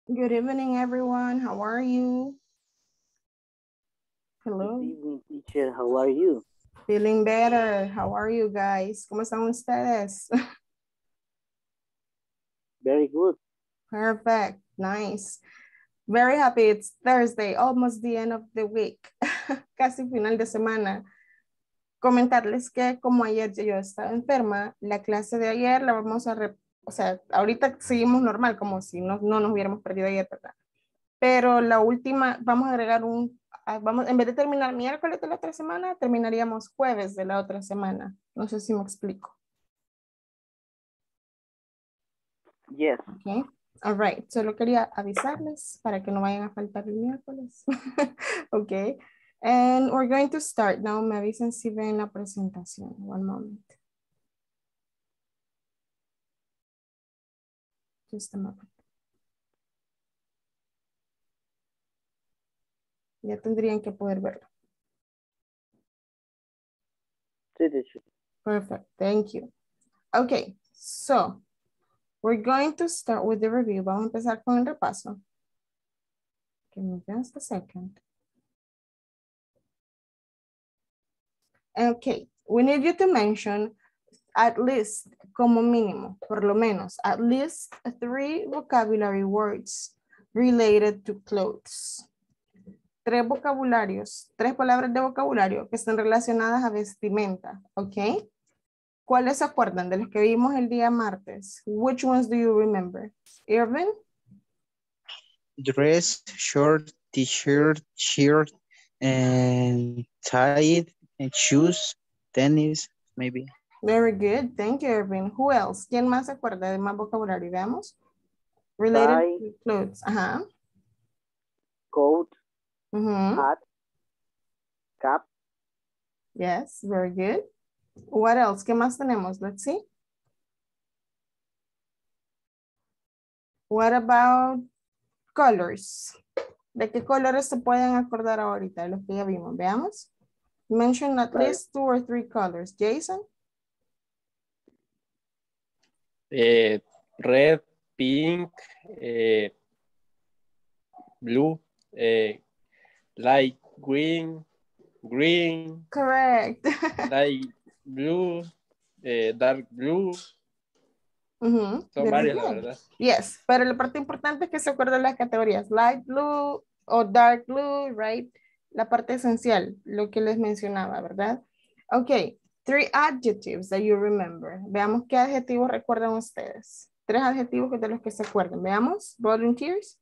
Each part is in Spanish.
Good evening, everyone. How are you? Good Hello. evening, teacher. How are you? Feeling better. How are you guys? ¿Cómo están ustedes? Very good. Perfect. Nice. Very happy. It's Thursday, almost the end of the week. Casi final de semana. Comentarles que como ayer yo estaba enferma, la clase de ayer la vamos a, o sea, ahorita seguimos normal, como si no nos hubiéramos perdido ayer, ¿verdad? Pero la última, vamos a agregar vamos, en vez de terminar miércoles de la otra semana, terminaríamos jueves de la otra semana. No sé si me explico. Yes. Ok. All right. Solo quería avisarles para que no vayan a faltar el miércoles. Ok. And we're going to start now. Me avisen si ven la presentación. One moment. Just a moment. Ya tendrían que poder verlo. Sí, teacher. Perfect. Thank you. Okay. So, we're going to start with the review. Vamos a empezar con el repaso. Give me just a second. Okay. We need you to mention at least, como mínimo, por lo menos, at least 3 vocabulary words related to clothes. 3 vocabularios, 3 palabras de vocabulario que estén relacionadas a vestimenta, ¿ok? ¿Cuáles se acuerdan de los que vimos el día martes? Which ones do you remember? Irvin? Dress, short, t-shirt, shirt, and tie, and shoes, tennis, maybe. Very good, thank you, Irvin. Who else? ¿Quién más se acuerda de más vocabulario? Veamos. Related Tie, to clothes, ajá. coat, Uh-huh. hat, cap, Yes, very good. What else? ¿Qué más tenemos? Let's see. What about colors? ¿De qué colores se pueden acordar ahorita? De los que ya vimos. Veamos. Mention at red, least 2 or 3 colors. Jason? Red, pink, blue, light green, green, Correct. light blue, dark blue. Son Very varias, la good. verdad. Yes, pero la parte importante es que se acuerden las categorías. Light blue o dark blue, right? La parte esencial, lo que les mencionaba, ¿verdad? Ok, 3 adjectives that you remember. Veamos qué adjetivos recuerdan ustedes. 3 adjetivos de los que se acuerden. Veamos, volunteers.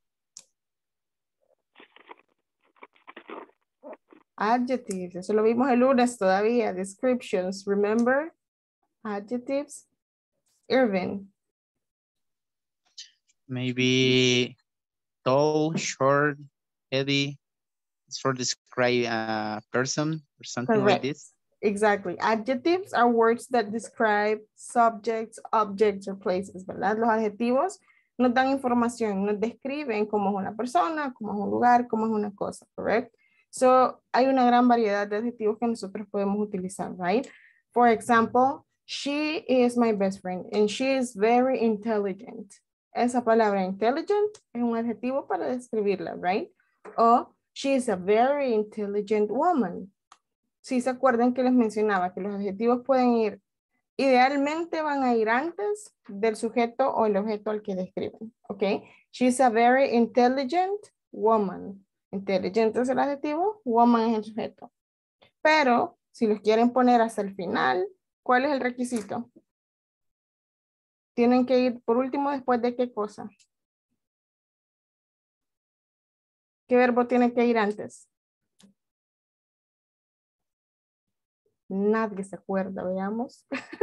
Adjectives, eso lo vimos el lunes todavía. Descriptions, remember? Adjectives. Irvin. Maybe tall, short, heavy. It's for describe a person or something like Correct. this. Exactly. Adjectives are words that describe subjects, objects, or places, ¿verdad? Los adjetivos nos dan información, nos describen cómo es una persona, cómo es un lugar, cómo es una cosa, correct? So, hay una gran variedad de adjetivos que nosotros podemos utilizar, right? For example, she is my best friend and she is very intelligent. Esa palabra intelligent es un adjetivo para describirla, right? O she is a very intelligent woman. Si se acuerdan que les mencionaba que los adjetivos pueden ir, idealmente van a ir antes del sujeto o el objeto al que describen, ¿ok? She's a very intelligent woman. Intelligent es el adjetivo, woman es el sujeto. Pero si los quieren poner hasta el final, ¿cuál es el requisito? Tienen que ir por último después de qué cosa. ¿Qué verbo tiene que ir antes? Nadie se acuerda, veamos.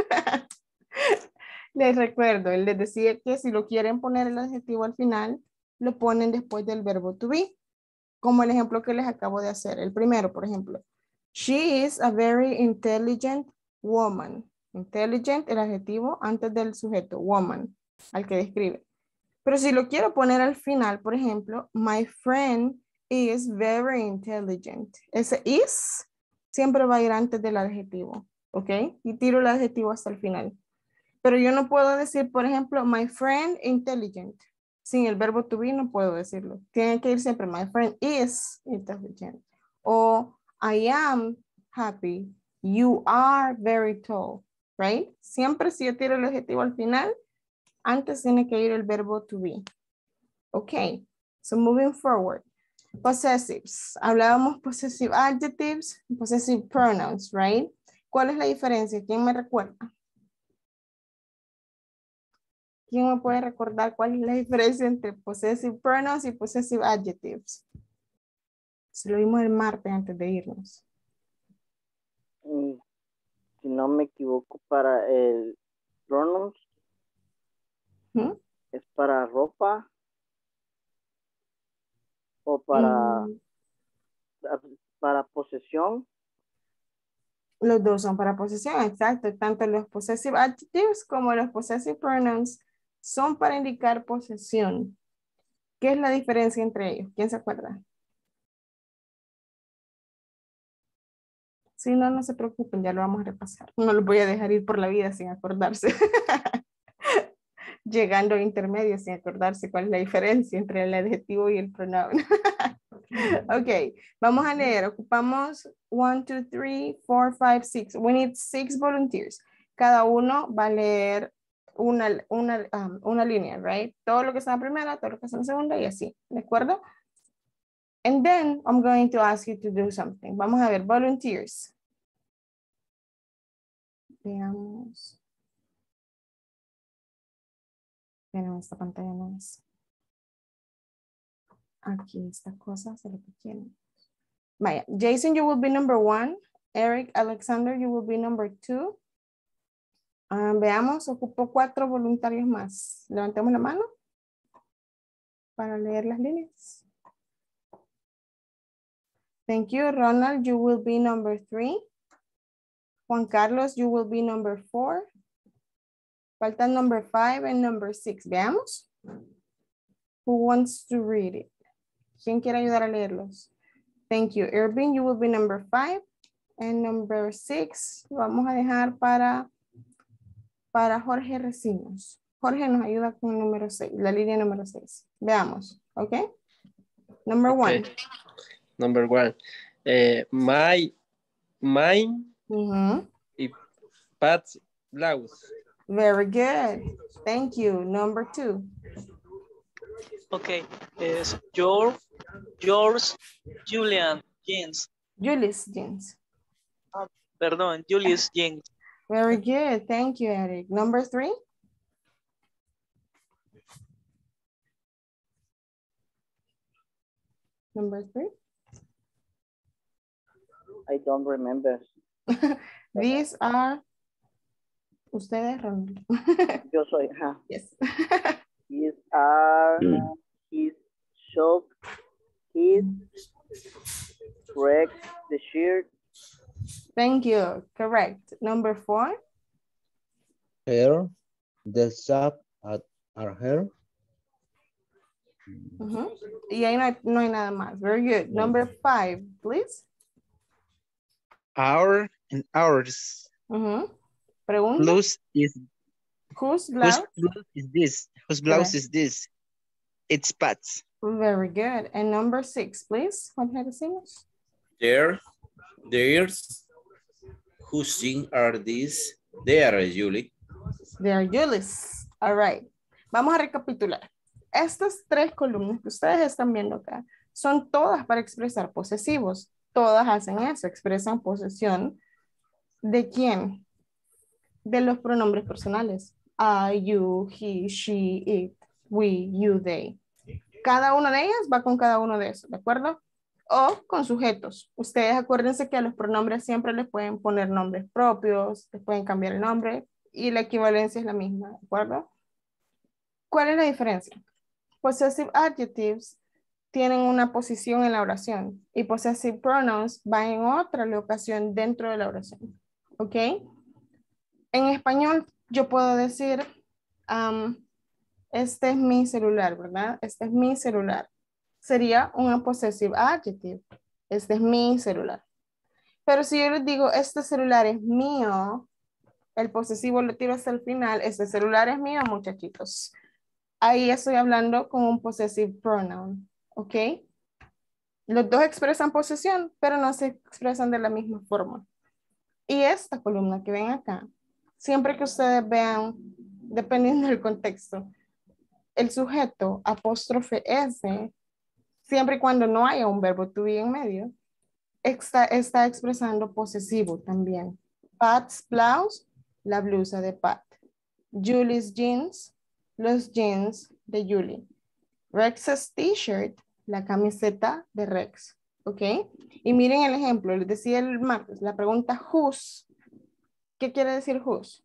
Les recuerdo, les decía que si lo quieren poner el adjetivo al final, lo ponen después del verbo to be, como el ejemplo que les acabo de hacer. El primero, por ejemplo, she is a very intelligent woman. Intelligent, el adjetivo antes del sujeto, woman, al que describe. Pero si lo quiero poner al final, por ejemplo, my friend is very intelligent. Ese is siempre va a ir antes del adjetivo, ¿ok? Y tiro el adjetivo hasta el final. Pero yo no puedo decir, por ejemplo, my friend intelligent. Sin el verbo to be no puedo decirlo. Tiene que ir siempre, my friend is, intelligent. O I am happy. You are very tall. Right? Siempre si yo tiro el adjetivo al final, antes tiene que ir el verbo to be. Ok. So moving forward. Possessives. Hablábamos possessive adjectives, possessive pronouns, right? ¿Cuál es la diferencia? ¿Quién me recuerda? ¿Quién me puede recordar cuál es la diferencia entre possessive pronouns y possessive adjectives? Se lo vimos el martes antes de irnos. Si no me equivoco, para el pronouns es para ropa o para posesión. Los dos son para posesión, exacto. Tanto los possessive adjectives como los possessive pronouns son para indicar posesión. ¿Qué es la diferencia entre ellos? ¿Quién se acuerda? Si no, no se preocupen, ya lo vamos a repasar. No los voy a dejar ir por la vida sin acordarse. Llegando a intermedio sin acordarse cuál es la diferencia entre el adjetivo y el pronoun. Ok, vamos a leer. Ocupamos 1, 2, 3, 4, 5, 6. We need 6 volunteers. Cada uno va a leer una línea, right? Todo lo que está en la primera, todo lo que está en la segunda y así, ¿de acuerdo? And then I'm going to ask you to do something. Vamos a ver, volunteers. Veamos. Pero esta pantalla no es. Aquí esta cosa se lo que quieren. Vaya, Jason, you will be number 1. Eric, Alexander, you will be number 2. Veamos, ocupo 4 voluntarios más. Levantemos la mano para leer las líneas. Thank you. Ronald, you will be number 3. Juan Carlos, you will be number 4. Faltan number 5 and number 6. Veamos. Who wants to read it? ¿Quién quiere ayudar a leerlos? Thank you. Irving, you will be number 5. And number 6, vamos a dejar para Jorge Recinos. Jorge nos ayuda con el número 6, la línea número 6. Veamos, ¿ok? Number 1. Number 1. Mine y Pat's blouse. Very good. Thank you. Number 2. Okay, is yours, Julian jeans. Julius jeans. Perdón, Julius jeans. Very good. Thank you, Eric. Number 3. Number 3. I don't remember. These are ustedes, Ronald. Yo soy, Yes. These are his sock, his correct, the shirt. Thank you. Correct. Number 4. Her, the shop at our hair. Y ahí no hay nada más. Very good. Number 5, please. Our and ours. Pregunta. Blouse is. Whose blouse? Whose blouse is this? Whose blouse is this? It's Pat's. Very good. And number 6, please. Juan Recinos. There's. Whose jeans are these? They are Julie. They are Julie's. All right. Vamos a recapitular. Estas 3 columnas que ustedes están viendo acá son todas para expresar posesivos. Todas hacen eso, expresan posesión. ¿De quién? De los pronombres personales. I, you, he, she, it, we, you, they. Cada una de ellas va con cada uno de esos, ¿de acuerdo? O con sujetos. Ustedes acuérdense que a los pronombres siempre les pueden poner nombres propios, les pueden cambiar el nombre y la equivalencia es la misma, ¿de acuerdo? ¿Cuál es la diferencia? Possessive adjectives tienen una posición en la oración y possessive pronouns van en otra locación dentro de la oración. ¿Ok? En español yo puedo decir, este es mi celular, ¿verdad? Este es mi celular. Sería una possessive adjective. Este es mi celular. Pero si yo les digo, este celular es mío, el posesivo lo tiro hasta el final, este celular es mío, muchachitos. ahí estoy hablando con un possessive pronoun, ¿ok? Los dos expresan posesión, pero no se expresan de la misma forma. Y esta columna que ven acá, siempre que ustedes vean, dependiendo del contexto, el sujeto apóstrofe S, siempre y cuando no haya un verbo to be en medio, está expresando posesivo también. Pat's blouse, la blusa de Pat. Julie's jeans, los jeans de Julie. Rex's t-shirt, la camiseta de Rex. ¿Ok? Y miren el ejemplo, les decía el martes, la pregunta whose. ¿Qué quiere decir whose?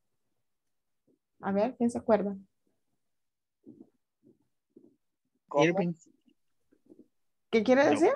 A ver, ¿quién se acuerda? Irving. ¿Qué quiere No. decir?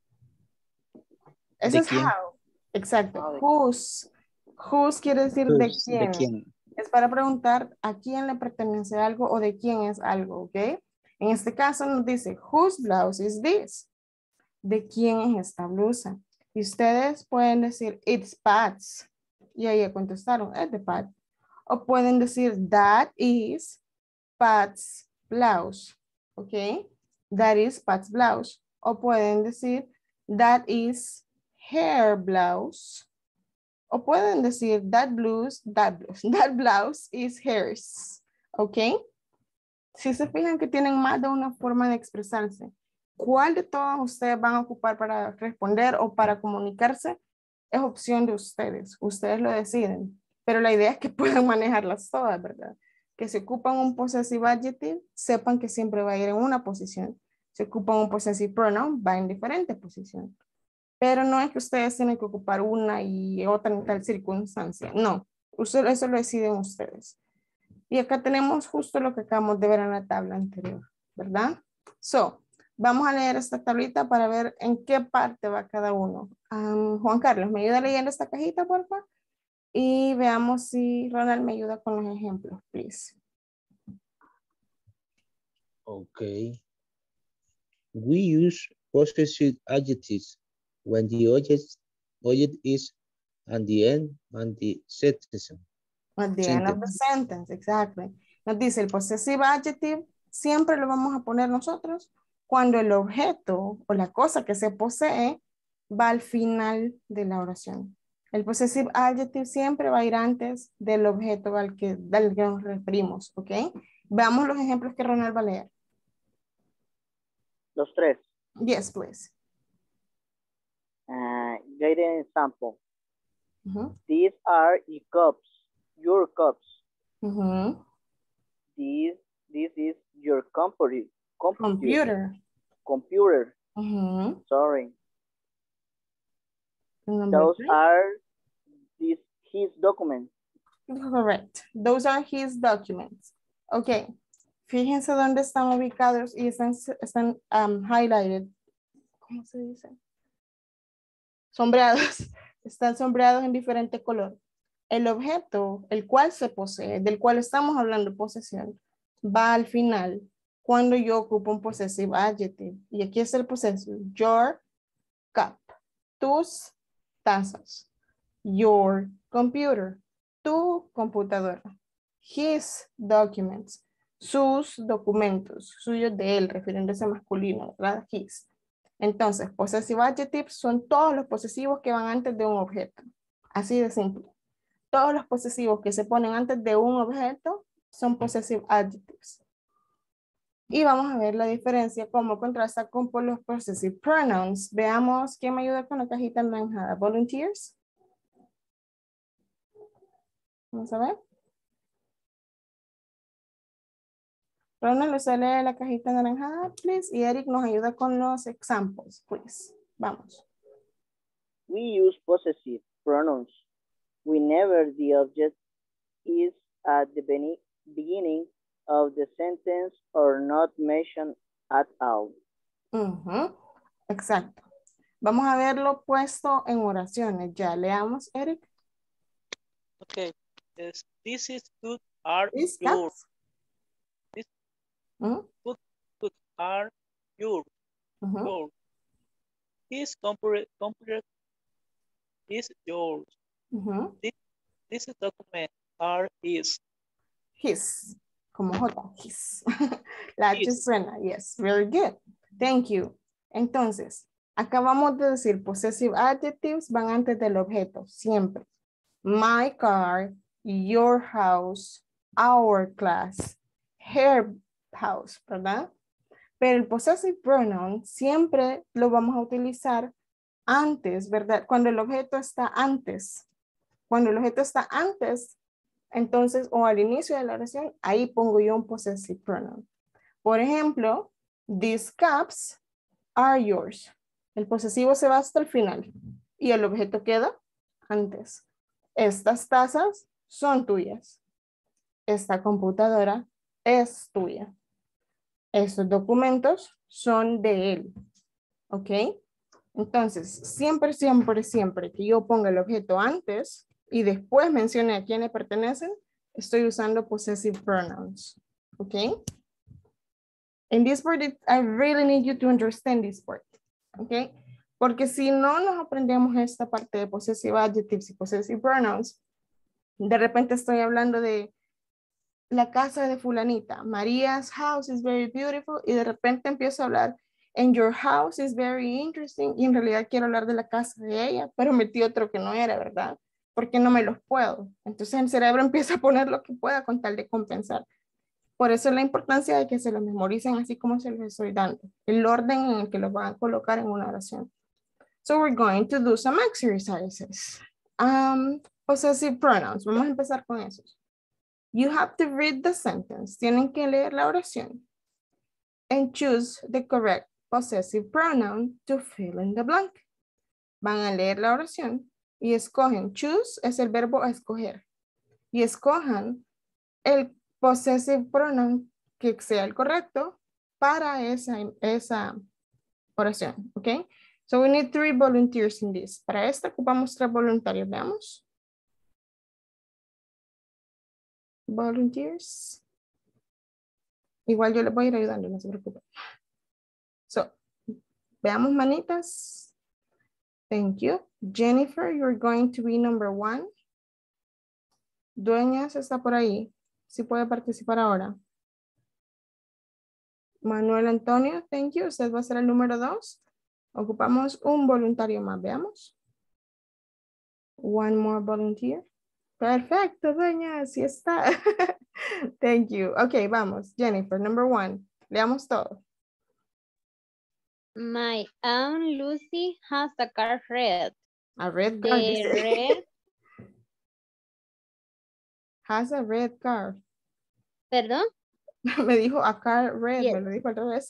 Eso ¿De es quién? how. Exacto. Whose. Whose quiere decir de Whose, ¿de quién. quién? Es para preguntar a quién le pertenece algo o de quién es algo, ¿ok? En este caso nos dice, whose blouse is this? ¿De quién es esta blusa? Y ustedes pueden decir, it's Pat's. Y ahí contestaron, es de Pat. O pueden decir, that is Pat's blouse, ¿ok? That is Pat's blouse. O pueden decir, that is her blouse. O pueden decir, that blouse is hers, ¿ok? Si se fijan que tienen más de una forma de expresarse, ¿cuál de todas ustedes van a ocupar para responder o para comunicarse? Es opción de ustedes. Ustedes lo deciden. Pero la idea es que puedan manejarlas todas, ¿verdad? Que si ocupan un possessive adjective, sepan que siempre va a ir en una posición. Si ocupan un possessive pronoun, va en diferente posición. Pero no es que ustedes tienen que ocupar una y otra en tal circunstancia. No, eso lo deciden ustedes. Y acá tenemos justo lo que acabamos de ver en la tabla anterior, ¿verdad? So, vamos a leer esta tablita para ver en qué parte va cada uno. Juan Carlos, ¿me ayuda leyendo esta cajita, por favor? Y veamos si Ronald me ayuda con los ejemplos, please. Okay. We use possessive adjectives when the object is at the end and the sentence. At the end of the sentence, exactly. Nos dice el possessive adjective, siempre lo vamos a poner nosotros cuando el objeto o la cosa que se posee va al final de la oración. El possessive adjective siempre va a ir antes del objeto al que nos referimos, ¿ok? Veamos los ejemplos que Ronald va a leer. Los tres. Yes, please. Guiding example. These are your cups. This is your computer. Sorry. Those are his documents. Correct. Those are his documents. Okay. Fíjense dónde están ubicados y están highlighted. ¿Cómo se dice? Sombreados. Están sombreados en diferente color. El objeto, el cual se posee, del cual estamos hablando posesión, va al final cuando yo ocupo un possessive adjective. Y aquí es el possessive. Your cup. Tus tazas. Your computer. Tu computadora. His documents. Sus documentos. Suyos de él, refiriéndose a masculino, ¿verdad? His. Entonces, possessive adjectives son todos los posesivos que van antes de un objeto. Así de simple. Todos los posesivos que se ponen antes de un objeto son possessive adjectives. Y vamos a ver la diferencia, cómo contrasta con los possessive pronouns. Veamos quién me ayuda con la cajita anaranjada. Volunteers. Vamos a ver. Ronald, usted lee la cajita anaranjada, please. Y Eric nos ayuda con los examples, please. Vamos. We use possessive pronouns whenever the object is at the beginning of the sentence or not mentioned at all. Exacto. Vamos a verlo puesto en oraciones. Ya leamos, Eric. Okay. Yes. This is good are These yours. cats. This good are yours. Yours. His computer is yours. This document are his. His. Como J. His. La H Is. suena, yes, very good. Thank you. Entonces, acabamos de decir possessive adjectives van antes del objeto, siempre. My car, your house, our class, her house, ¿verdad? Pero el possessive pronoun siempre lo vamos a utilizar antes, ¿verdad? Cuando el objeto está antes. Cuando el objeto está antes, entonces, o al inicio de la oración, ahí pongo yo un possessive pronoun. Por ejemplo, these cups are yours. El posesivo se va hasta el final y el objeto queda antes. Estas tazas son tuyas. Esta computadora es tuya. Estos documentos son de él. ¿Ok? Entonces, siempre, siempre, siempre que yo ponga el objeto antes y después mencione a quién le pertenecen, estoy usando possessive pronouns. ¿Ok? In this part, I really need you to understand this part. ¿Ok? Porque si no nos aprendemos esta parte de possessive adjectives y possessive pronouns, de repente estoy hablando de la casa de fulanita. Maria's house is very beautiful. Y de repente empiezo a hablar, and your house is very interesting. Y en realidad quiero hablar de la casa de ella, pero metí otro que no era, ¿verdad? Porque no me los puedo. Entonces el cerebro empieza a poner lo que pueda con tal de compensar. Por eso la importancia de que se lo memoricen así como se los estoy dando. El orden en el que los van a colocar en una oración. So we're going to do some exercises. Possessive pronouns. Vamos a empezar con esos. You have to read the sentence. Tienen que leer la oración. And choose the correct possessive pronoun to fill in the blank. Van a leer la oración y escogen. Choose es el verbo escoger. Y escojan el possessive pronoun que sea el correcto para esa oración. ¿Ok? So we need 3 volunteers in this. Para esta ocupamos 3 voluntarios. Veamos. Volunteers. Igual yo les voy a ir ayudando, no se preocupen. So, veamos manitas. Thank you. Jennifer, you're going to be number 1. Dueñas está por ahí. Sí puede participar ahora. Manuel Antonio, thank you. Usted va a ser el número 2. Ocupamos un voluntario más. Veamos. One more volunteer. Perfecto, doña, así está. Thank you. Ok, vamos. Jennifer, number 1. Leamos todo. My Aunt Lucy has a car red. A red car. The red. Has a red car. ¿Perdón? Me dijo a car red, Yes. me lo dijo al revés.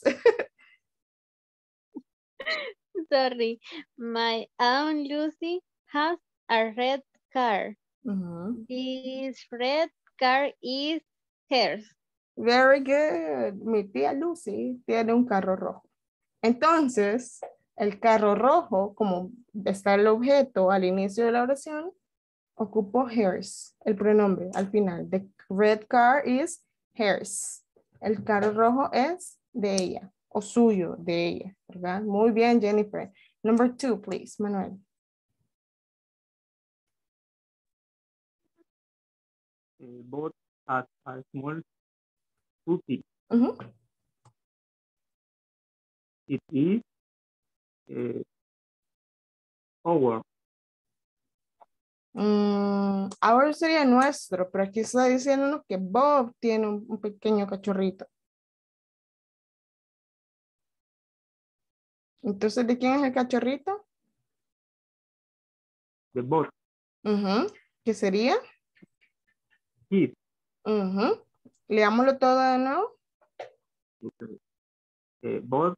Sorry. My Aunt Lucy has a red car. This red car is hers. Very good. Mi tía Lucy tiene un carro rojo. Entonces, el carro rojo, como está el objeto al inicio de la oración, ocupo hers, el pronombre al final. The red car is hers. El carro rojo es de ella o suyo, de ella, ¿verdad? Muy bien, Jennifer. Number 2, please, Manuel. Both has a small puppy. It is our. Our sería nuestro, pero aquí está diciendo que Bob tiene un pequeño cachorrito. Entonces, ¿de quién es el cachorrito? The Bob. ¿Qué sería? His. Leámoslo todo de nuevo. Bob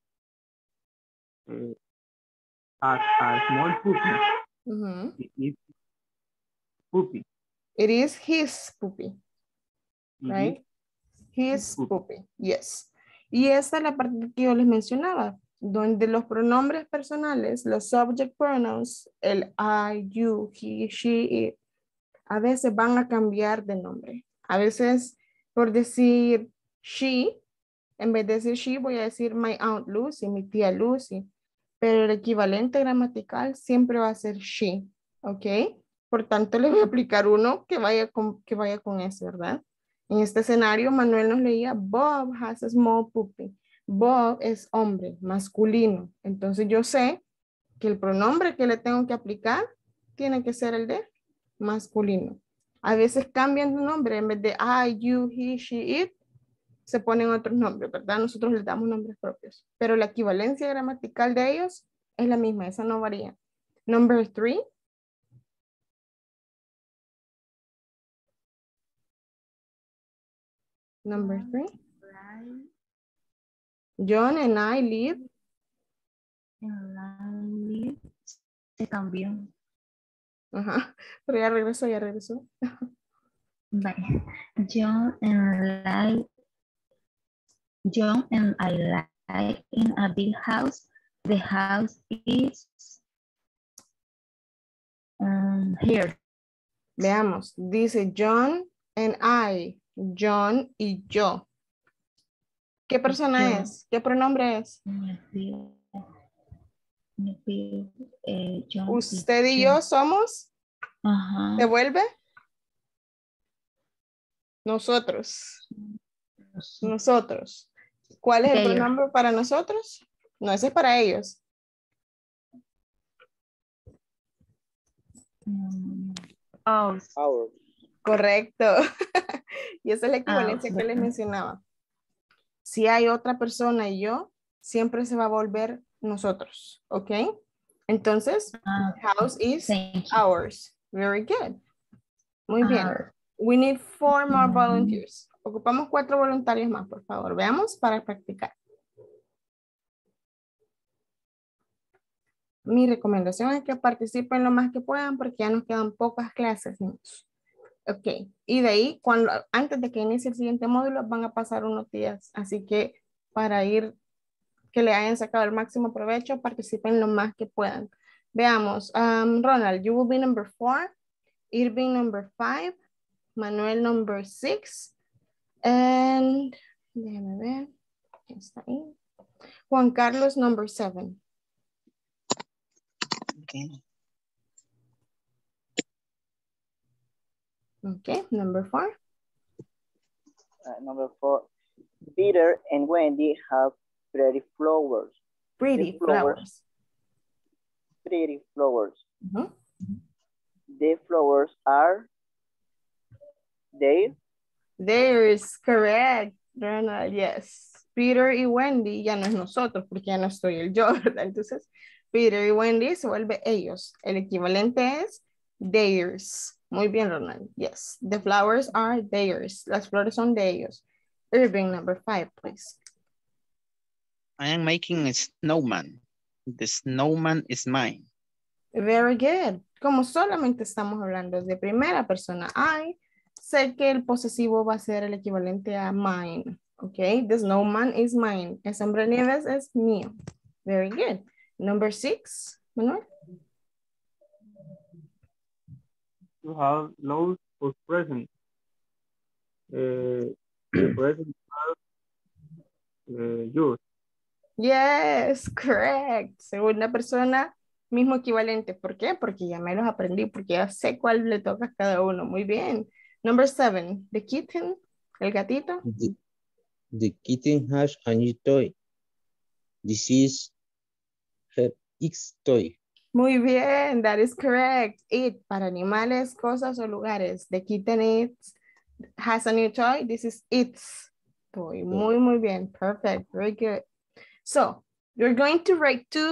has a small puppy. It is puppy. It is his puppy. Right? His puppy. Yes. Y esta es la parte que yo les mencionaba, donde los pronombres personales, los subject pronouns, el I, you, he, she, it, a veces van a cambiar de nombre. A veces, por decir she, en vez de decir she, voy a decir my Aunt Lucy, mi tía Lucy. Pero el equivalente gramatical siempre va a ser she. ¿Ok? Por tanto, le voy a aplicar uno que vaya con ese, ¿verdad? En este escenario, Manuel nos leía, Bob has a small puppy. Bob es hombre, masculino. Entonces yo sé que el pronombre que le tengo que aplicar tiene que ser el de masculino. A veces cambian de nombre, en vez de I, you, he, she, it, se ponen otros nombres, ¿verdad? Nosotros les damos nombres propios, pero la equivalencia gramatical de ellos es la misma, esa no varía. Number 3. Number 3. John and I live. Se cambió. Ajá, pero ya regresó, ya regresó. Vale. John and I live in a big house. The house is here. Veamos, dice John and I, John y yo. ¿Qué persona Yo. es? ¿Qué pronombre es? John Usted y yo somos. Ajá. ¿Se vuelve? Nosotros. Nosotros. ¿Cuál es el pronombre para nosotros? No, ese es para ellos. Ours. Correcto. Y esa es la equivalencia que les mencionaba. Si hay otra persona y yo, siempre se va a volver nosotros. ¿Ok? Entonces, house is ours. Very good. Muy bien. We need 4 more volunteers. Ocupamos 4 voluntarios más, por favor. Veamos para practicar. Mi recomendación es que participen lo más que puedan porque ya nos quedan pocas clases, niños. Ok. Y de ahí, antes de que inicie el siguiente módulo, van a pasar unos días. Así que para que le hayan sacado el máximo provecho, participen lo más que puedan. Veamos. Ronald, you will be number 4. Irving, number 5. Manuel, number 6. And, déjame ver. Está ahí. Juan Carlos, number 7. Okay. Okay, number 4. Number 4. Peter and Wendy have pretty flowers. Pretty flowers. Pretty flowers. The flowers are there. There's correct, Ronald, yes. Peter y Wendy ya no es nosotros porque ya no estoy el yo, ¿verdad? Entonces, Peter y Wendy se vuelve ellos. El equivalente es theirs. Muy bien, Ronald. Yes, the flowers are theirs. Las flores son de ellos. Irving, number 5, please. I am making a snowman. The snowman is mine. Very good. Como solamente estamos hablando de primera persona, I, sé que el posesivo va a ser el equivalente a mine. Ok, the snowman is mine. El hombre de nieves es mío. Very good. Number 6, Manuel. You have loads of presents. The presents are yours. Yes, correct. Segunda persona, mismo equivalente. ¿Por qué? Porque ya me los aprendí, porque ya sé cuál le toca a cada uno. Muy bien. Number 7, the kitten, el gatito. The kitten has a new toy. This is her X toy. Muy bien, that is correct. It, para animales, cosas o lugares. The kitten has a new toy. This is its toy. Muy, muy bien. Perfect. Very good. So, you're going to write two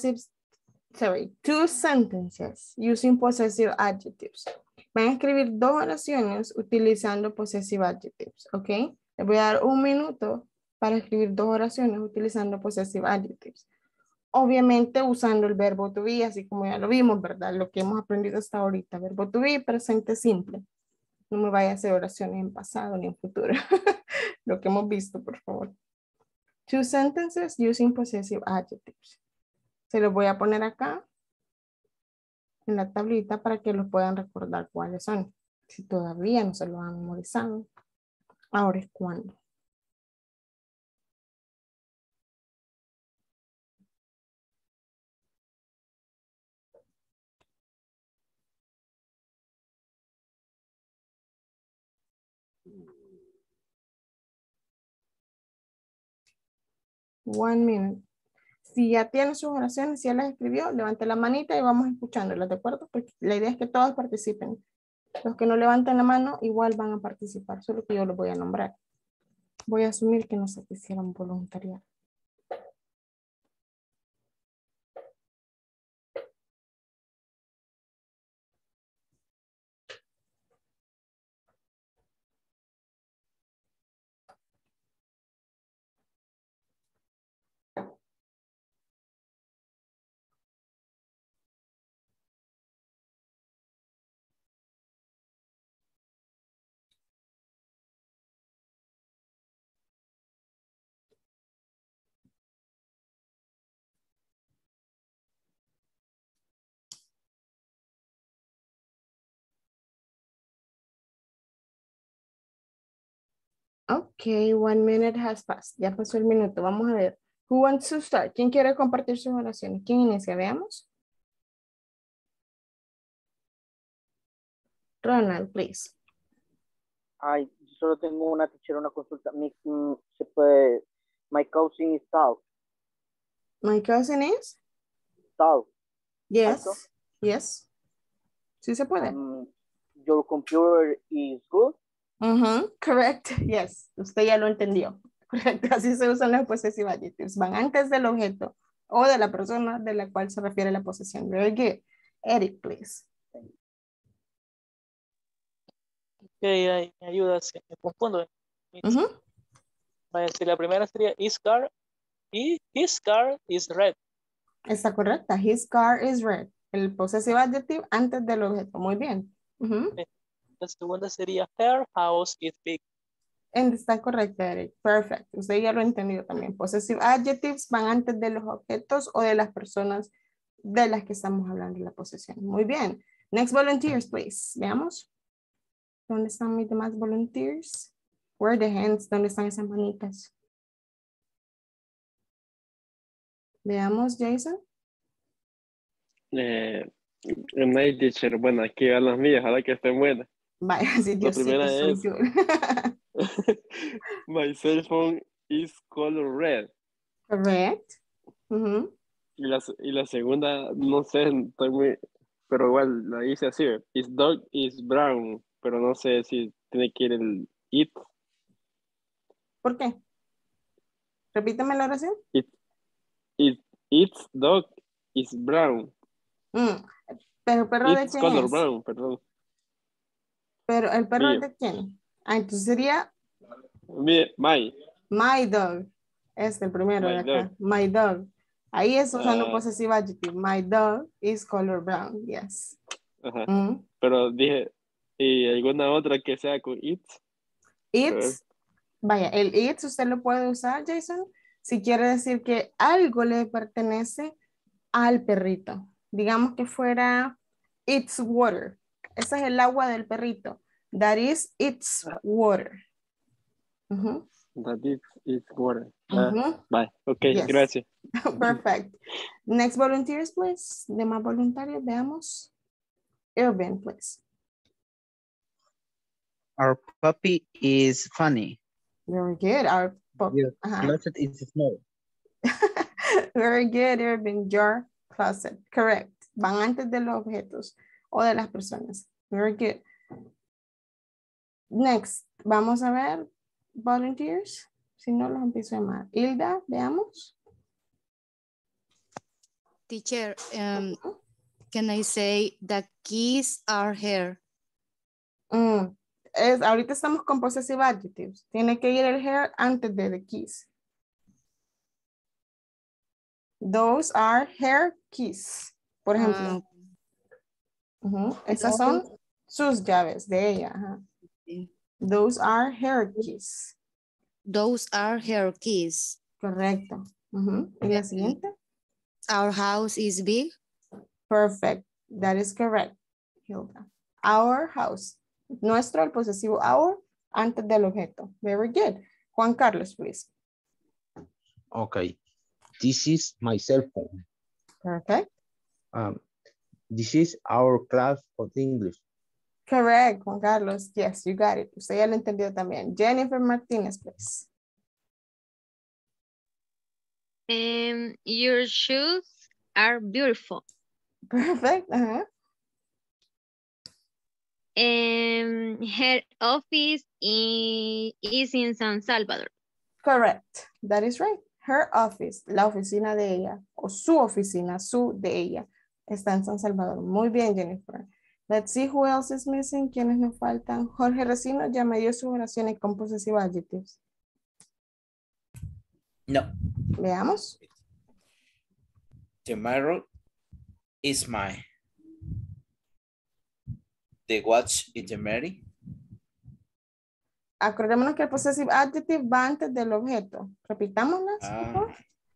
sentences using possessive adjectives. Van a escribir 2 oraciones utilizando possessive adjectives, ¿ok? Les voy a dar 1 minuto para escribir 2 oraciones utilizando possessive adjectives. Obviamente usando el verbo to be, así como ya lo vimos, ¿verdad? Lo que hemos aprendido hasta ahorita. Verbo to be, presente simple. No me vaya a hacer oraciones en pasado ni en futuro. Lo que hemos visto, por favor. 2 sentences using possessive adjectives. Se los voy a poner acá en la tablita para que los puedan recordar cuáles son. Si todavía no se lo han memorizado, ahora es cuando. 1 minute. Si ya tiene sus oraciones, si ya las escribió, levante la manita y vamos escuchándolas, ¿de acuerdo? Porque la idea es que todos participen. Los que no levanten la mano igual van a participar, solo que yo los voy a nombrar. Voy a asumir que no se quisieran voluntariar. Ok, 1 minute has passed. Ya pasó el minuto. Vamos a ver. Who wants to start? ¿Quién quiere compartir sus oraciones? ¿Quién inicia? Veamos. Ronald, please. Ay, solo tengo una teacher, una consulta. Se puede. My cousin is tall. My cousin is? Tall. Yes. ¿Alto? Yes. Sí se puede. Your computer is good. Correct. Yes. Usted ya lo entendió. Correcto. Así se usan los possessive adjectives. Van antes del objeto o de la persona de la cual se refiere la posesión. Very good. Eric, please. Ok, ahí me ayudas, me confundo. Vaya, si la primera sería his car y his car is red. Está correcta. His car is red. El possessive adjective antes del objeto. Muy bien. La segunda sería her house is big. Está correcta, Eric. Perfect. Usted ya lo ha entendido también. Possessive adjectives van antes de los objetos o de las personas de las que estamos hablando en la posesión. Muy bien. Next volunteers, please. Veamos. ¿Dónde están mis demás volunteers? Where are the hands? ¿Dónde están esas manitas? Veamos, Jason. Night teacher, bueno, aquí van las mías, ojalá que estén buenas. Vaya, si La Dios sí primera que soy es yo. my cell phone is color red. Correct. Y la segunda, no sé, estoy muy, pero igual la hice así. His dog is brown, pero no sé si tiene que ir el it. ¿Por qué? Repítame la oración. Its dog is brown. Pero el perro de It's quién color es? brown, perdón. Pero el perro es Mío. de quién? Ah, entonces sería My dog. Este, el primero My de acá. dog. My dog. Ahí es usando possessive adjective. My dog is color brown. Yes. Ajá. Pero dije, ¿y alguna otra que sea con it's? It's. Vaya, el it's usted lo puede usar, Jason, si quiere decir que algo le pertenece al perrito. Digamos que fuera it's water. Ese es el agua del perrito. That is its water. That is water. Bye. Ok, Yes. gracias. Perfect. Next volunteers, please. Demás voluntarios, veamos. Irvin, please. Our puppy is funny. Very good. Our puppy. Your closet is small. Very good, Irvin. Your closet. Correct. Van antes de los objetos o de las personas. Very good. Next, vamos a ver volunteers. Si no, los empiezo a llamar. Hilda, veamos. Teacher, can I say the keys are here? Ahorita estamos con possessive adjectives. Tiene que ir el here antes de the keys. Those are her keys. Por ejemplo. Esas son sus llaves de ella. Those are her keys. Those are her keys. Correcto. ¿Y la siguiente? Our house is big. Perfect. That is correct, Hilda. Our house. Nuestro, el posesivo our, antes del objeto. Very good. Juan Carlos, please. Okay. This is my cell phone. Perfect. This is our class of English. Correct, Juan Carlos. Yes, you got it. Usted ya lo entendió también. Jennifer Martínez, please. Your shoes are beautiful. Perfect. Her office is in San Salvador. Correct. That is right. Her office, la oficina de ella, o su oficina, su de ella, está en San Salvador. Muy bien, Jennifer. Let's see who else is missing. ¿Quiénes nos faltan? Jorge Racino ya me dio sus oraciones con possessive adjectives. No. Veamos. The mirror is mine. The watch is the Mary. Acordémonos que el possessive adjective va antes del objeto. Repitámoslas, por favor.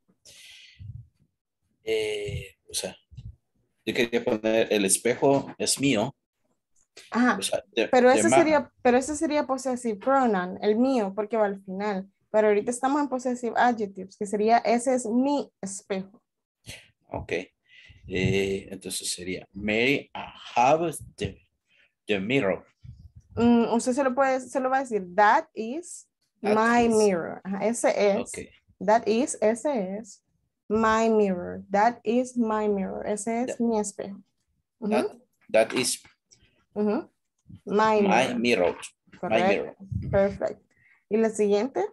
O sea, yo quería poner el espejo es mío. Ajá. O sea, pero ese sería possessive pronoun, el mío, porque va al final. Pero ahorita estamos en possessive adjectives, que sería ese es mi espejo. Ok. Entonces sería Mary have the mirror. Usted se lo va a decir, that is my mirror. Ajá, ese es. Okay. That is, ese es. My mirror. That is my mirror. Ese es mi espejo. That is my mirror. Correcto. My mirror. Perfect. ¿Y la siguiente?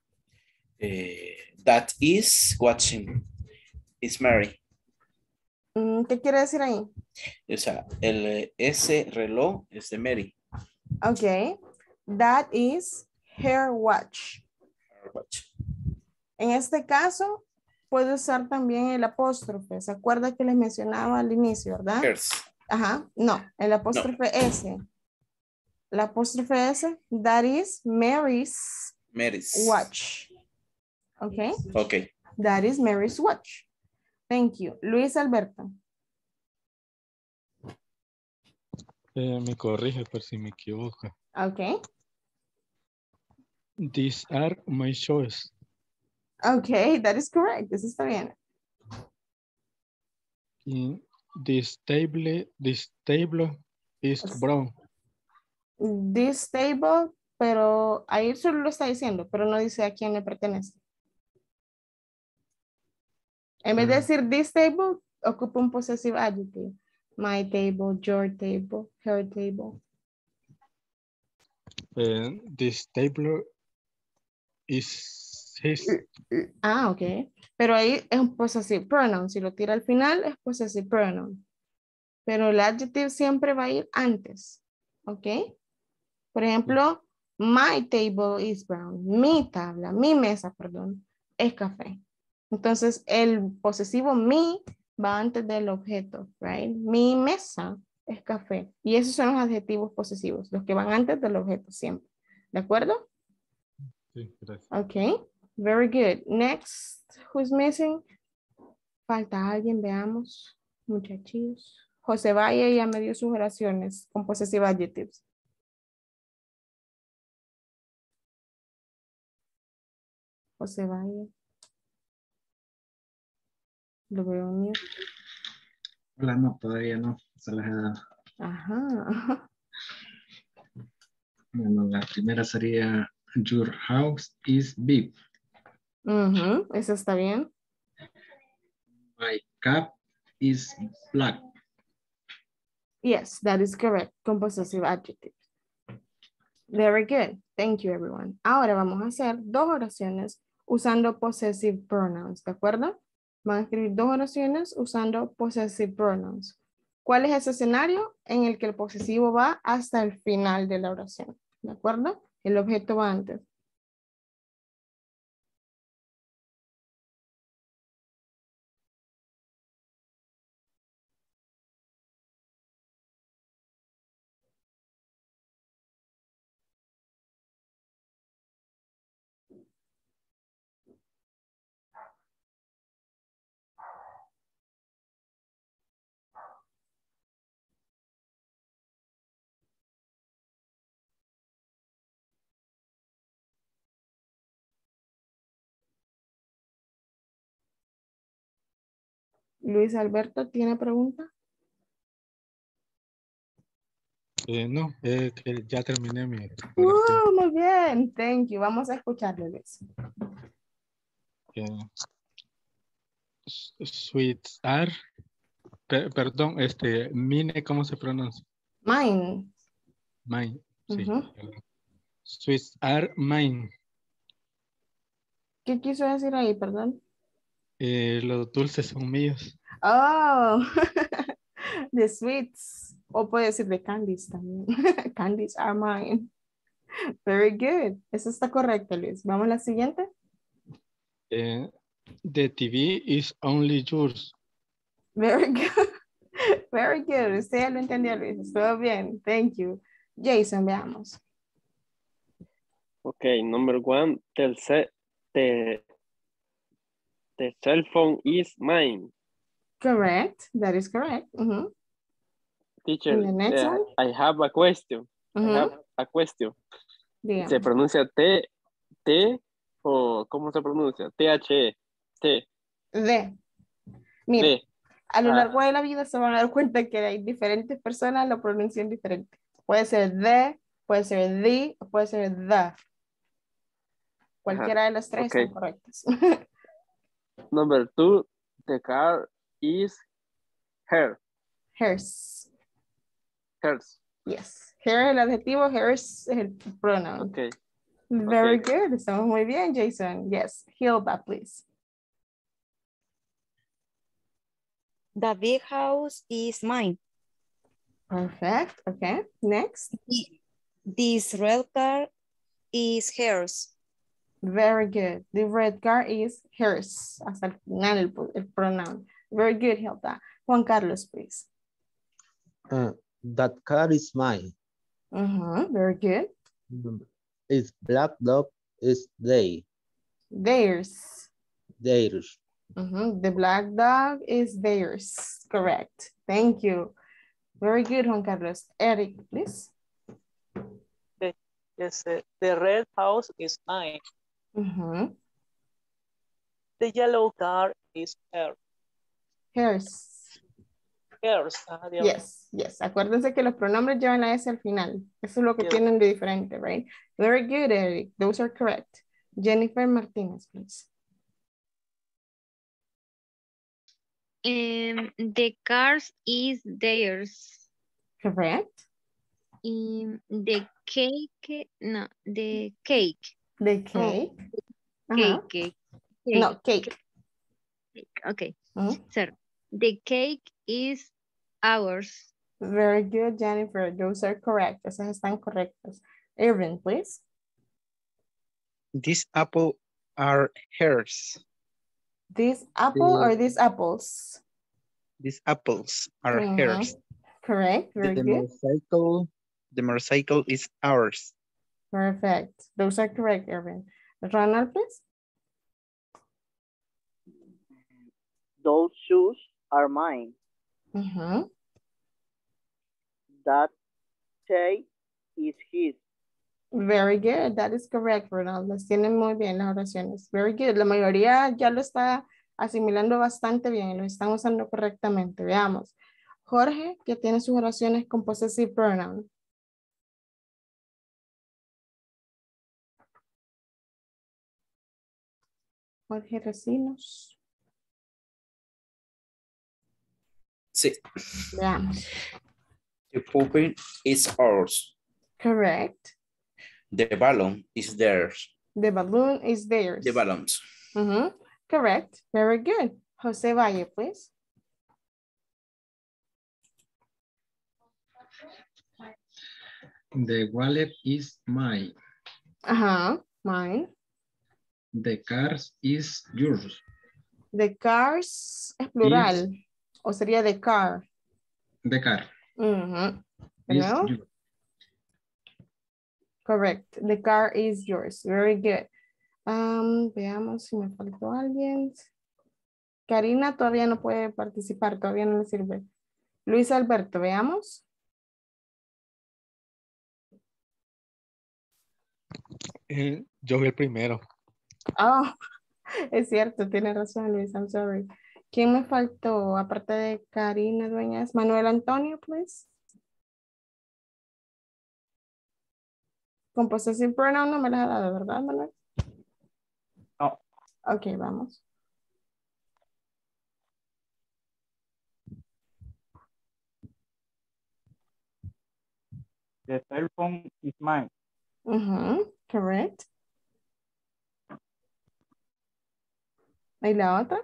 That is watching. Is Mary. ¿Qué quiere decir ahí? O sea, ese reloj es de Mary. Ok. That is her watch. Her watch. En este caso, puede usar también el apóstrofe. ¿Se acuerda que les mencionaba al inicio, verdad? Hers. Ajá. No, el apóstrofe S. El apóstrofe S. That is Mary's watch. Ok. Ok. That is Mary's watch. Thank you. Luis Alberto. Me corrige por si me equivoco. Ok. These are my shoes. Ok, that is correct. Eso está bien. This table is brown. This table, pero ahí solo lo está diciendo, pero no dice a quién le pertenece. En vez de decir this table, ocupa un possessive adjective. My table, your table, her table. This table is his. Ah, ok. Pero ahí es un possessive pronoun. Si lo tira al final, es possessive pronoun. Pero el adjective siempre va a ir antes. Ok. Por ejemplo, my table is brown. Mi tabla, mi mesa, perdón, es café. Entonces, el posesivo mi va antes del objeto, right? Mi mesa es café. Y esos son los adjetivos posesivos, los que van antes del objeto siempre. ¿De acuerdo? Sí, gracias. Ok, very good. Next, who's missing? Falta alguien, veamos. Muchachos. José Valle ya me dio sus oraciones con possessive adjectives. José Valle. Lo veo mío. Hola, no, todavía no. Se las he dado. Ajá. Bueno, la primera sería your house is big. Eso está bien. My cap is black. Yes, that is correct. Con possessive adjectives. Very good. Thank you, everyone. Ahora vamos a hacer 2 oraciones usando possessive pronouns, ¿de acuerdo? Van a escribir 2 oraciones usando possessive pronouns. ¿Cuál es ese escenario? En el que el posesivo va hasta el final de la oración, ¿de acuerdo? El objeto va antes. Luis Alberto, ¿tiene pregunta? No, que ya terminé mi. Muy bien, thank you. Vamos a escucharle, Luis. Sweets are. Perdón, mine, ¿cómo se pronuncia? Mine. Mine, sí. Ujú. Perdón. Sweets are mine. ¿Qué quiso decir ahí, perdón? Los dulces son míos. Oh, the sweets. O puede decir the candies también. Candies are mine. Very good. Eso está correcto, Luis. Vamos a la siguiente. The TV is only yours. Very good. Very good. Usted ya lo entendió, Luis. Estuvo bien. Thank you. Jason, veamos. Okay, number one, the cell phone is mine. Correct. That is correct. Mhm. Teacher, And the next one? I have a question. Mhm. I have a question. Dígame. ¿Se pronuncia T o cómo se pronuncia? THE. T. De. Mire, D. a lo largo de la vida se van a dar cuenta que hay diferentes personas lo pronuncian diferente. Puede ser de, puede ser the, o puede ser the. Cualquiera de las tres Okay. están correctas. Number two, the car is her. Hers. Hers. Yes. Her es el adjetivo, hers es el pronoun. Okay. Very Okay. good. Estamos muy bien, Jason. Yes. Hilda, please. The big house is mine. Perfect. Okay. Next. This red car is hers. Very good. The red car is hers. Hasta el final el pronoun. Very good, Hilda. Juan Carlos, please. That car is mine. Very good. It's black dog is they. Theirs. Theirs. The black dog is theirs. Correct. Thank you. Very good, Juan Carlos. Eric, please. Okay. Yes, the red house is mine. The yellow car is hers. Hers. Hers. Yes, yes. Acuérdense que los pronombres llevan la S al final. Eso es lo que Yes. tienen de diferente, right? Very good, Eric. Those are correct. Jennifer Martinez, please. The cars is theirs. Correct. The cake, no, the cake. The cake. Cake. No, cake. Okay. So the cake is ours. Very good, Jennifer. Those are correct. Esas están correctas. Irving, please. These apples are hers. This apple or these apples? These apples are hers. Correct. Very good. The motorcycle is ours. Perfect. Those are correct, Irving. Ronald, please. Those shoes are mine. That tie is his. Very good. That is correct, Ronald. Las tienen muy bien las oraciones. Very good. La mayoría ya lo está asimilando bastante bien y lo están usando correctamente. Veamos. Jorge, que tiene sus oraciones con possessive pronoun. Jorge Recinos. Sí. Veamos. The puppy is ours. Correct. The balloon is theirs. The balloon is theirs. The balloons. Correct. Very good. Jose Valle, please. The wallet is mine. Mine. The cars is yours. The cars es plural. O sería the car. The car. Is yours. Correct. The car is yours. Very good. Veamos si me faltó alguien. Karina todavía no puede participar, todavía no le sirve. Luis Alberto, veamos. Yo fui el primero. Oh, es cierto, tiene razón Luis, I'm sorry. ¿Quién me faltó? Aparte de Karina Dueñas, Manuel Antonio, please. Con possessive pronoun no me las ha dado, ¿verdad, Manuel? No. Ok, vamos. The cell phone is mine. Correct. ¿Y la otra?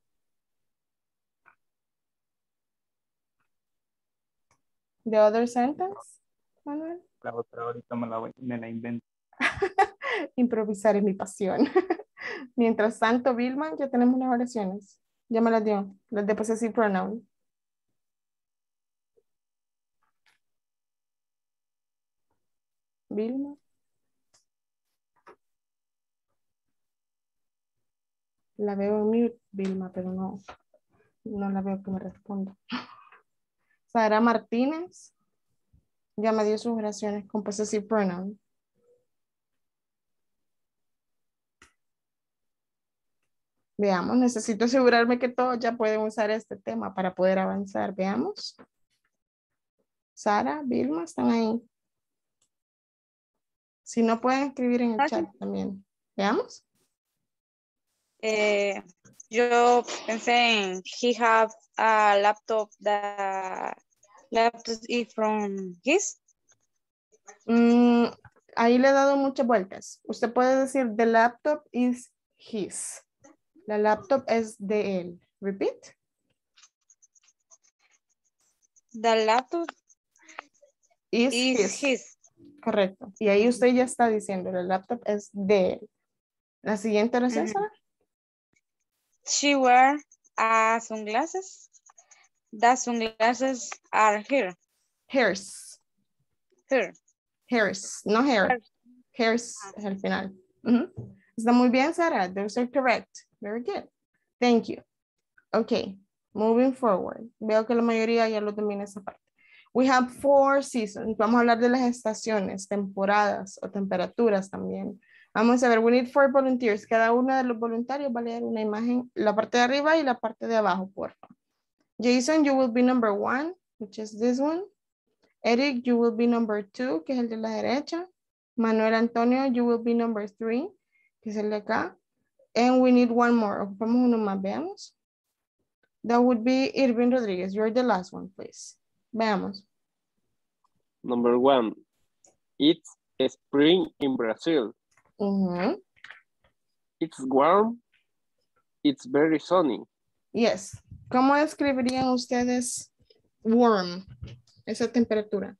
The other sentence, Manuel. La otra ahorita me la invento. Improvisar es mi pasión. Mientras tanto, Vilma, ya tenemos las oraciones. Ya me las dio. Las de possessive pronoun. Vilma. La veo en mute, Vilma, pero no la veo que me responda. Sara Martínez. Ya me dio sus oraciones con possessive pronoun. Veamos, necesito asegurarme que todos ya pueden usar este tema para poder avanzar. Veamos. Sara, Vilma, ¿están ahí? Si no, pueden escribir en el chat también. Veamos. Yo pensé en he have a laptop that laptop is from his. Ahí le he dado muchas vueltas. Usted puede decir the laptop is his. La laptop es de él. Repeat. The laptop is his. Correcto. Y ahí usted ya está diciendo la laptop es de él. La siguiente oración, Sara. She wear sunglasses. The sunglasses are here. Hers. Here. Hers, no hair. Hers es al final. Está muy bien, Sara. Those are correct. Very good. Thank you. Okay, moving forward. Veo que la mayoría ya lo domina esa parte. We have 4 seasons. Vamos a hablar de las estaciones, temporadas o temperaturas también. Vamos a ver, we need 4 volunteers. Cada uno de los voluntarios va a leer una imagen, la parte de arriba y la parte de abajo, por favor. Jason, you will be number 1, which is this one. Eric, you will be number 2, que es el de la derecha. Manuel Antonio, you will be number 3, que es el de acá. And we need one more. Ocupamos uno más, veamos. That would be Irvin Rodriguez. You're the last one, please. Veamos. Number 1. It's spring in Brazil. It's warm. It's very sunny. Yes. ¿Cómo describirían ustedes warm? Esa temperatura.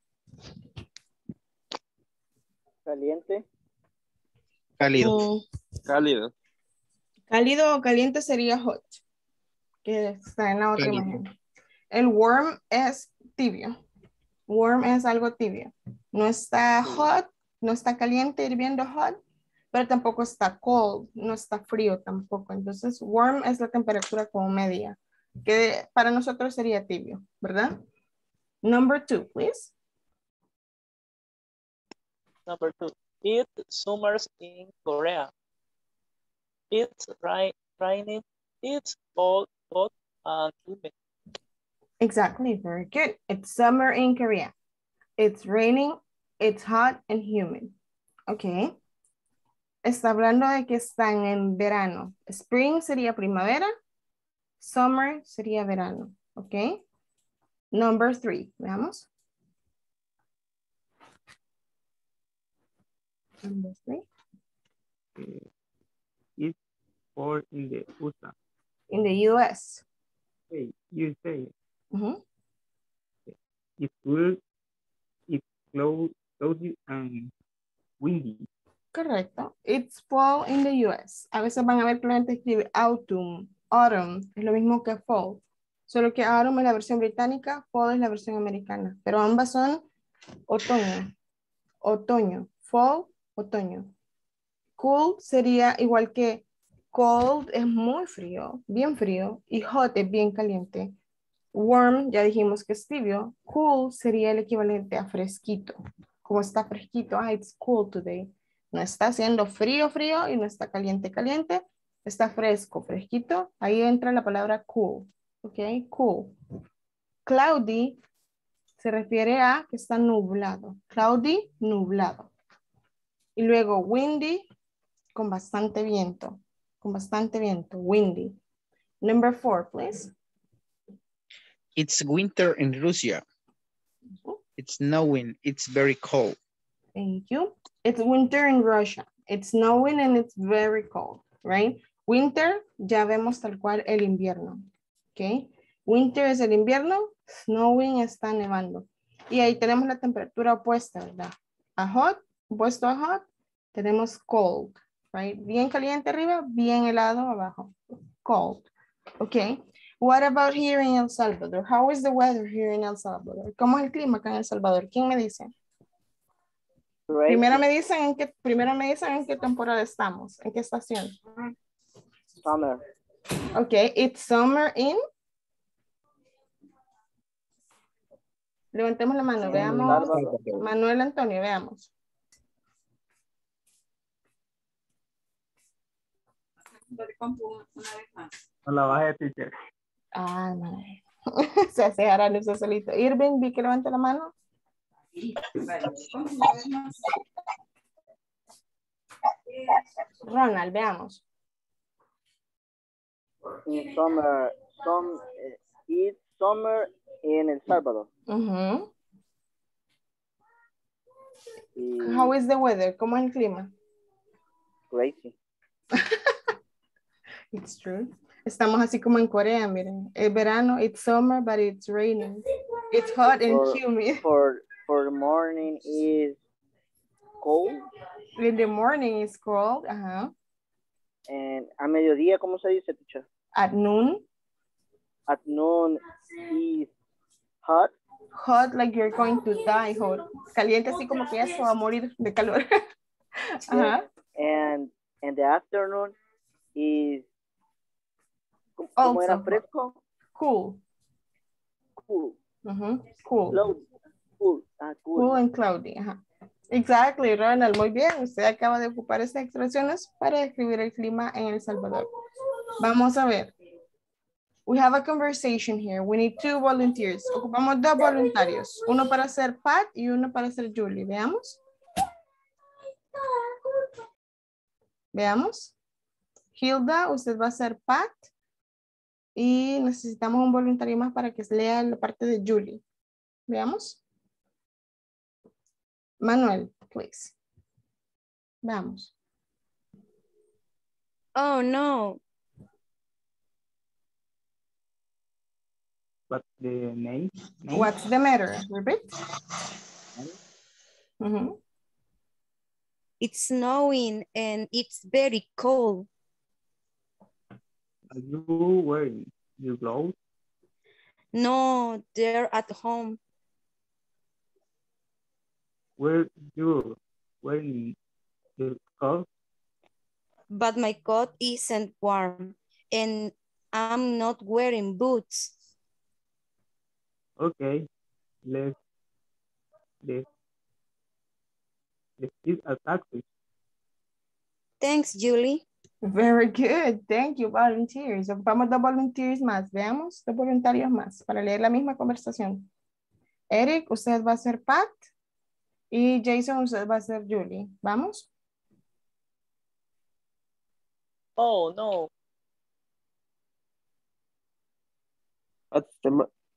Caliente. Cálido. Cálido. Cálido o caliente sería hot, que está en la otra imagen. El warm es tibio. Warm es algo tibio. No está hot, no está caliente hirviendo hot, pero tampoco está cold, no está frío tampoco. Entonces, warm es la temperatura como media, que para nosotros sería tibio, ¿verdad? Number 2, please. Number 2. It summers in Korea. It's raining. It's cold, hot, and humid. Exactly, very good. It's summer in Korea. It's raining, it's hot and humid. Okay. Está hablando de que están en verano. Spring sería primavera. Summer sería verano. Okay. Number 3, veamos. Number 3. It's fall in the USA. In the US. Hey, you say. It's cool, it's cloudy and windy. Correcto. It's fall in the US. A veces van a ver que la gente escribe autumn, autumn. Es lo mismo que fall. Solo que autumn es la versión británica, fall es la versión americana. Pero ambas son otoño. Otoño. Fall, otoño. Cool sería igual que cold, es muy frío, bien frío. Y hot es bien caliente. Warm, ya dijimos que es tibio. Cool sería el equivalente a fresquito. Como está fresquito, it's cool today. No está haciendo frío, frío y no está caliente, caliente. Está fresco, fresquito. Ahí entra la palabra cool. Ok, cool. Cloudy se refiere a que está nublado. Cloudy, nublado. Y luego windy, con bastante viento. Con bastante viento, windy. Number 4, please. It's winter in Russia. It's snowing. It's very cold. Thank you. It's winter in Russia. It's snowing and it's very cold, right? Winter, ya vemos tal cual el invierno. Okay. Winter es el invierno, snowing está nevando. Y ahí tenemos la temperatura opuesta, ¿verdad? A hot, opuesto a hot, tenemos cold, right? Bien caliente arriba, bien helado abajo. Cold. Okay. What about here in El Salvador? How is the weather here in El Salvador? ¿Cómo es el clima acá en El Salvador? ¿Quién me dice? Primero me dicen en qué temporada estamos, en qué estación. Summer. Okay, it's summer in. Levantemos la mano, veamos. Manuel Antonio, veamos. No la baje, teacher. Ah, madre. Se hace harán usted solito. Irving, vi que levante la mano. Ronald, veamos. In summer, it's summer in El Salvador. How is the weather? ¿Cómo es el clima? Crazy. It's true. Estamos así como en Corea, miren. Es verano, it's summer, but it's raining. It's hot and humid. For the morning is cold. In the morning it's cold. Uh-huh. And a mediodía, ¿cómo se dice, teacher? At noon. At noon is hot. Hot like you're going to die hot. Caliente así como que ya se va a morir de calor. Uh-huh. And the afternoon is ¿cómo era fresco? Cool. Cool. Cool. Cloudy. Cool. Cool and cloudy. Exactly, Ronald. Muy bien. Usted acaba de ocupar estas expresiones para describir el clima en El Salvador. Vamos a ver. We have a conversation here. We need 2 volunteers. Ocupamos 2 voluntarios. Uno para ser Pat y uno para ser Julie. Veamos. Veamos. Hilda, usted va a ser Pat. Y necesitamos un voluntario más para que lea la parte de Julie. Veamos. Manuel, please. Veamos. Oh, no. What's the name? What's the matter? Repeat. It's snowing and it's very cold. Are you wearing your gloves? No, they're at home. Were you wearing your coat? But my coat isn't warm and I'm not wearing boots. Okay, let's get a taxi. Thanks, Julie. Very good. Thank you, volunteers. Ocupamos 2 volunteers más. Veamos, 2 voluntarios más para leer la misma conversación. Eric, usted va a ser Pat. Y Jason, usted va a ser Julie. ¿Vamos? Oh, no. What's the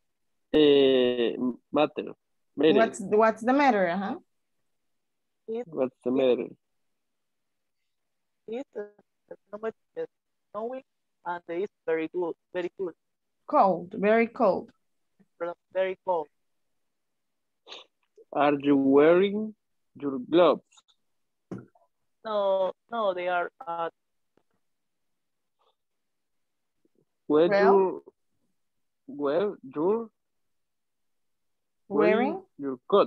matter? What's the matter? What's the matter? It's snowing and it's very good, very cold. Cold, very cold. Very cold. Are you wearing your gloves? No, they are You're wearing your coat.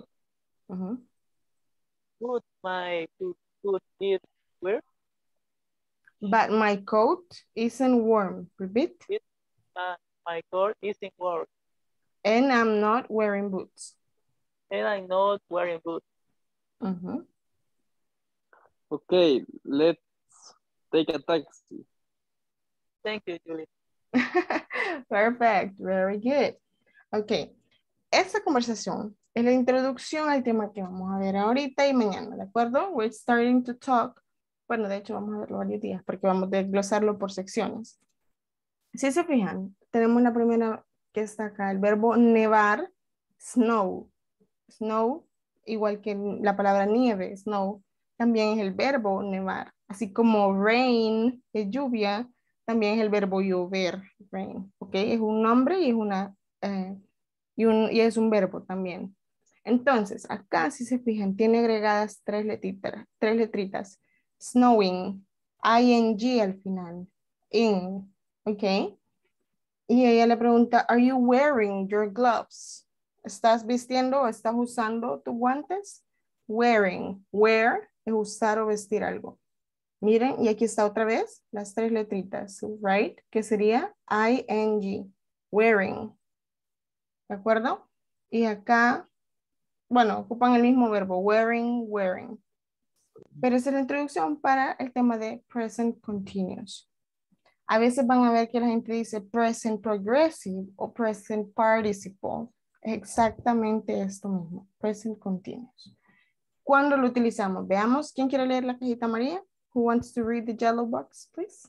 Good, my coat is where? But my coat isn't warm. Repeat. My coat isn't warm. And I'm not wearing boots. And I'm not wearing boots. Okay, let's take a taxi. Thank you, Julie. Perfect, very good. Ok, esta conversación es la introducción al tema que vamos a ver ahorita y mañana, ¿de acuerdo? We're starting to talk. Bueno, de hecho vamos a verlo varios días porque vamos a desglosarlo por secciones. Si se fijan, tenemos la primera que está acá, el verbo nevar, snow. Snow, igual que la palabra nieve, snow, también es el verbo nevar. Así como rain, es lluvia, también es el verbo llover, rain, ¿ok? Es un nombre y es y es un verbo también. Entonces, acá, si se fijan, tiene agregadas tres letritas. Snowing, ing al final, in, ¿ok? Y ella le pregunta, are you wearing your gloves? ¿Estás vistiendo o estás usando tus guantes? Wearing, wear es usar o vestir algo. Miren, y aquí está otra vez las tres letritas, right? Que sería ing, wearing. ¿De acuerdo? Y acá, bueno, ocupan el mismo verbo, wearing, wearing. Pero esa es la introducción para el tema de present continuous. A veces van a ver que la gente dice present progressive o present participle. Es exactamente esto mismo, present continuous. ¿Cuándo lo utilizamos? Veamos, ¿quién quiere leer la cajita María? Who wants to read the yellow box, please?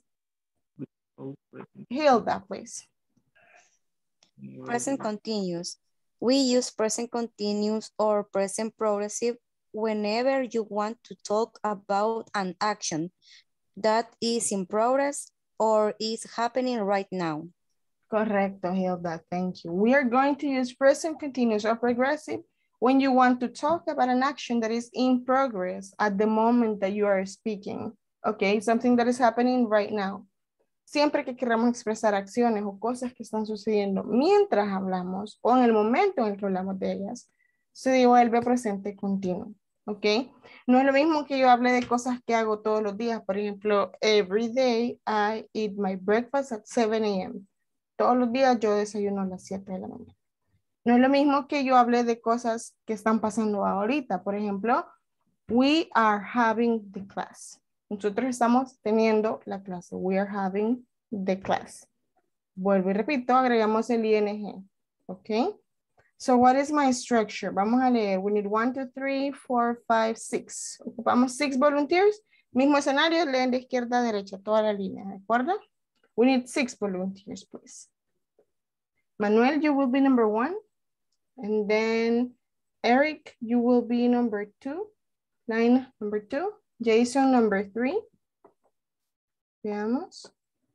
Hilda, please. Present continuous. We use present continuous or present progressive whenever you want to talk about an action that is in progress or is happening right now. Correcto, Hilda, thank you. We are going to use present continuous or progressive when you want to talk about an action that is in progress at the moment that you are speaking. Okay, something that is happening right now. Siempre que queramos expresar acciones o cosas que están sucediendo mientras hablamos o en el momento en el que hablamos de ellas, se devuelve presente continuo. ¿Ok? No es lo mismo que yo hable de cosas que hago todos los días. Por ejemplo, every day I eat my breakfast at 7 a.m. Todos los días yo desayuno a las 7 de la mañana. No es lo mismo que yo hable de cosas que están pasando ahorita. Por ejemplo, we are having the class. Nosotros estamos teniendo la clase. We are having the class. Vuelvo y repito, agregamos el ing. ¿Ok? So what is my structure? Vamos a leer. We need 1, 2, 3, 4, 5, 6. Ocupamos 6 volunteers. Mismo escenario, leen de izquierda a derecha, toda la línea, ¿de acuerdo? We need 6 volunteers, please. Manuel, you will be number 1. And then Eric, you will be number 2. Line number 2. Jason, number 3. Veamos.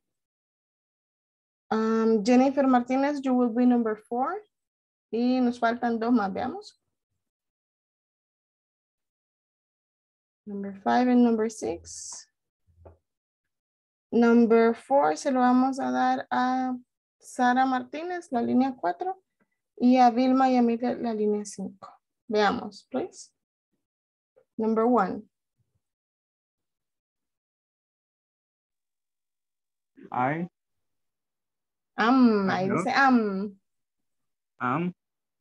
Jennifer Martinez, you will be number 4. Y nos faltan 2 más, veamos. Number 5 and number 6. Number 4 se lo vamos a dar a Sara Martínez, la línea 4. Y a Vilma y a Miguel, la línea 5. Veamos, please. Number 1. I Ahí dice am. I'm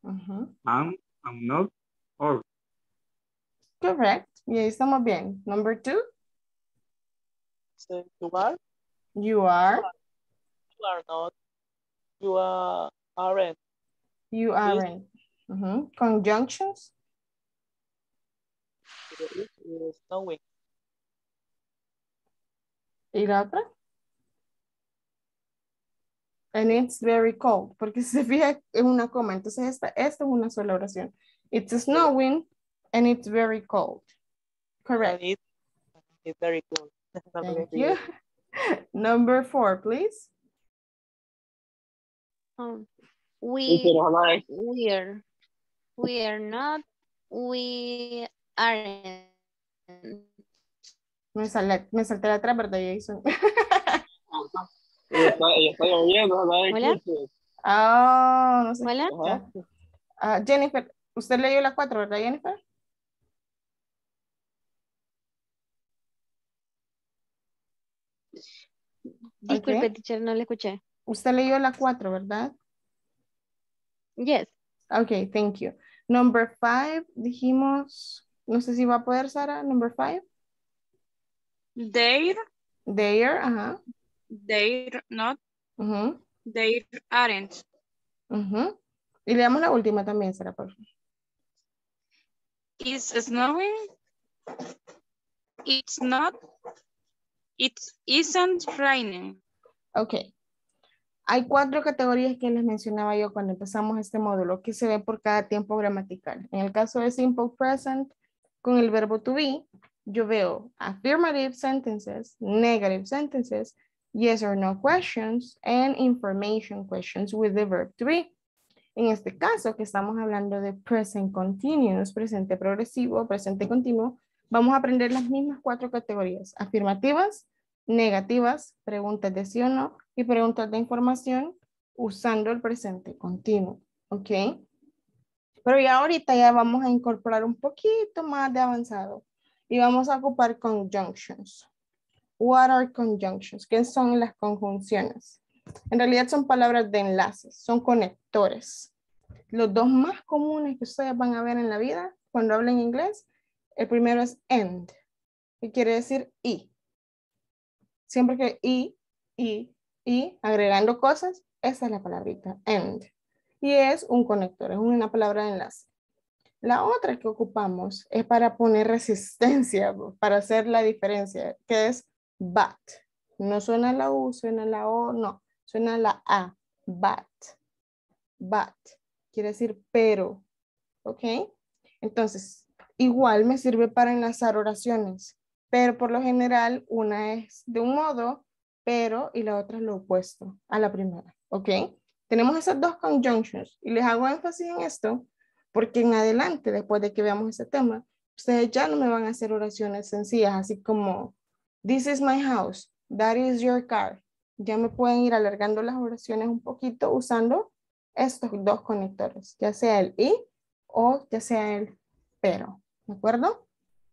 not, or. Correct. Y ahí estamos bien. Number 2. You are. You are. You are not. You aren't. You aren't. Conjunctions. It is snowing. ¿Y la otra? And it's very cold. Porque si se fija en una coma. Entonces esta es una sola oración. It's snowing and it's very cold. Correct. And it's very cold. Thank you. Number 4, please. We are not. We aren't. Me salté de atrás, ¿verdad, Jason? Está lloviendo, ¿no? Hola. Ah, no sé. Hola. Jennifer, usted leyó la 4, ¿verdad, Jennifer? Disculpe, Okay. teacher, no le escuché. Usted leyó la 4, ¿verdad? Yes. Okay, thank you. Number 5, dijimos, no sé si va a poder, Sara, number 5. They're not. They aren't. Y le damos la última también, Sara, por favor. It's snowing. It's not. It isn't raining. Okay. Hay 4 categorías que les mencionaba yo cuando empezamos este módulo que se ve por cada tiempo gramatical. En el caso de simple present, con el verbo to be, yo veo affirmative sentences, negative sentences, yes or no questions, and information questions with the verb to be. En este caso, que estamos hablando de present continuous, presente progresivo, presente continuo, vamos a aprender las mismas 4 categorías: afirmativas, negativas, preguntas de sí o no y preguntas de información usando el presente continuo, ¿ok? Pero ya ahorita ya vamos a incorporar un poquito más de avanzado y vamos a ocupar conjunctions. What are conjunctions? ¿Qué son las conjunciones? En realidad son palabras de enlaces, son conectores. Los 2 más comunes que ustedes van a ver en la vida cuando hablen inglés, el primero es and, que quiere decir y. Siempre que y, agregando cosas, esa es la palabrita and. Y es un conector, es una palabra de enlace. La otra que ocupamos es para poner resistencia, para hacer la diferencia, que es but. No suena la U, suena la O, no. Suena la A, but. But. Quiere decir pero. ¿Ok? Entonces, igual me sirve para enlazar oraciones. Pero por lo general, una es de un modo, pero, y la otra es lo opuesto a la primera. ¿Ok? Tenemos esas 2 conjunctions. Y les hago énfasis en esto, porque en adelante, después de que veamos ese tema, ustedes ya no me van a hacer oraciones sencillas, así como, this is my house, that is your car. Ya me pueden ir alargando las oraciones un poquito usando estos 2 conectores, ya sea el y o ya sea el pero. ¿De acuerdo?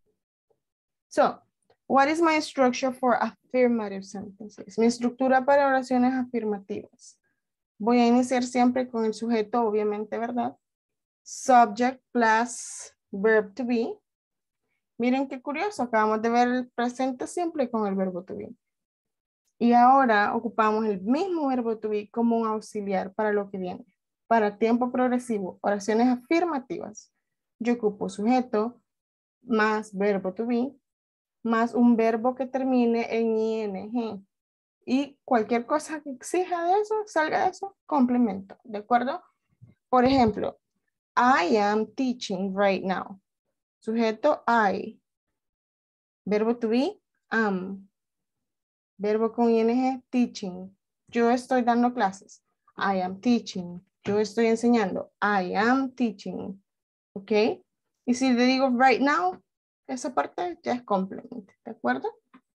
So, what is my structure for affirmative sentences? Mi estructura para oraciones afirmativas. Voy a iniciar siempre con el sujeto, obviamente, ¿verdad? Subject plus verb to be. Miren qué curioso, acabamos de ver el presente simple con el verbo to be. Y ahora ocupamos el mismo verbo to be como un auxiliar para lo que viene. Para tiempo progresivo, oraciones afirmativas, yo ocupo sujeto más verbo to be más un verbo que termine en ing. Y cualquier cosa que exija de eso, salga de eso, complemento. ¿De acuerdo? Por ejemplo, I am teaching right now. Sujeto I. Verbo to be, am. Verbo con ing, teaching. Yo estoy dando clases. I am teaching. Yo estoy enseñando. I am teaching. ¿Ok? Y si le digo right now, esa parte ya es complemento. ¿De acuerdo?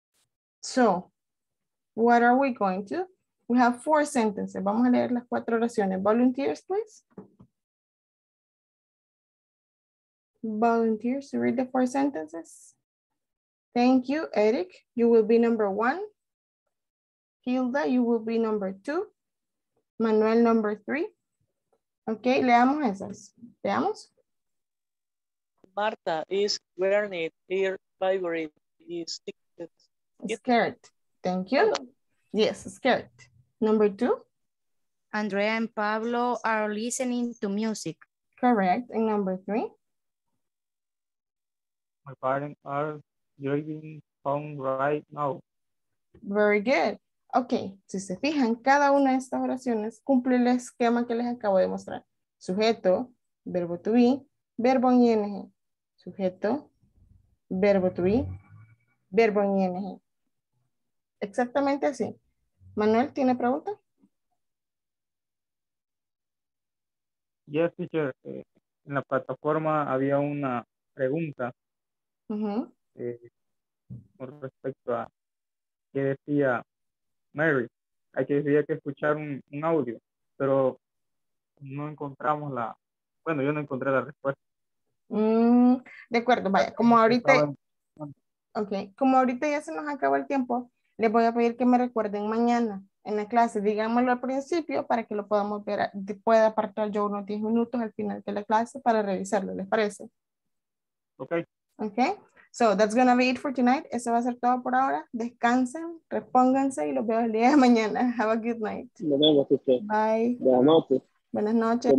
So, what are we going to? We have 4 sentences. Vamos a leer las 4 oraciones. Volunteers, please. Volunteers to read the 4 sentences. Thank you, Eric. You will be number 1. Hilda, you will be number 2. Manuel, number 3. Ok, leamos esas. Veamos. Marta is wearing her favorite is Scared. Thank you. Yes, scared. Number 2. Andrea and Pablo are listening to music. Correct. And number 3. My parents are driving home right now. Very good. Ok, si se fijan, cada una de estas oraciones cumple el esquema que les acabo de mostrar. Sujeto, verbo to be, verbo en ing. Sujeto, verbo to be, verbo en ing. Exactamente así. Manuel, ¿tiene pregunta? Yes, teacher. En la plataforma había una pregunta con respecto a qué decía Mary. Hay que decir que escuchar un audio, pero no encontramos bueno, yo no encontré la respuesta. De acuerdo, vaya, como ahorita ya se nos acabó el tiempo, les voy a pedir que me recuerden mañana en la clase, digámoslo al principio para que lo podamos ver, pueda apartar yo unos 10 minutos al final de la clase para revisarlo, ¿les parece? Ok. Ok, so that's gonna be it for tonight. Eso va a ser todo por ahora. Descansen, repónganse y los veo el día de mañana. Have a good night. Nos vemos, usted. Bye. Buenas noches. Buenas noches.